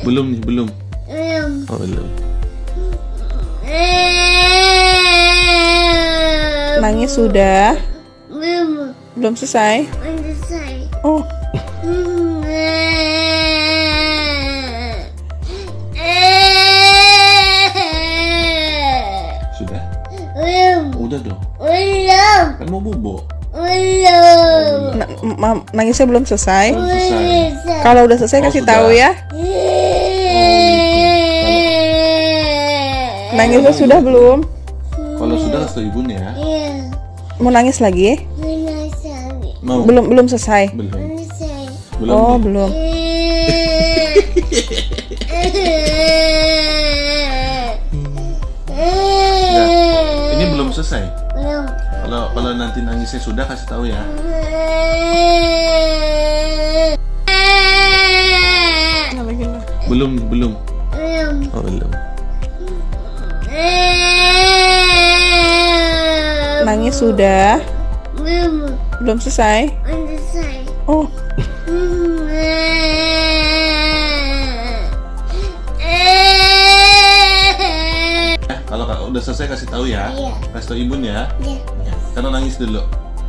Belum nih, belum. Belum. Oh, belum. Nangis sudah? Belum. Belum selesai? Selesai. Oh, Sudah? Belum. Udah dong. Belum. Kan mau bobo. Belum. nangisnya belum selesai? Belum selesai. Kalau udah selesai Oh, kasih sudah. tahu ya. Nangisnya sudah belum? Kalau sudah kasih tau ibunya ya. Iya. Mau nangis lagi? Selesai. Mau? Belum selesai. Belum. Selesai. Belum. Oh, nih. belum. Enggak. Ini belum selesai. Belum. Kalau nanti nangisnya sudah kasih tahu ya. Belum, belum. Belum. Oh, belum. Nangis sudah? Belum. Belum selesai? Selesai. Oh, Kalau udah selesai kasih tahu ya. Iya. Kasih tahu ibunya. Iya. Karena nangis dulu.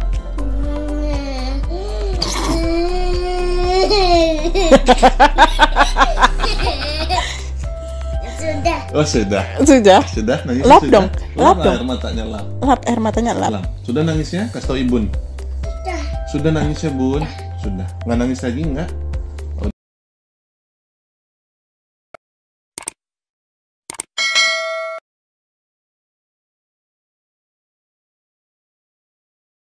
Sudah. Oh, sudah. sudah. Sudah nangis. Lap sudah. dong, lap dong. Air matanya lap. Lap air matanya lap. Lap. Sudah nangisnya kasih tahu ibun. Sudah. Sudah nangisnya bun. Sudah. Nggak nangis lagi nggak?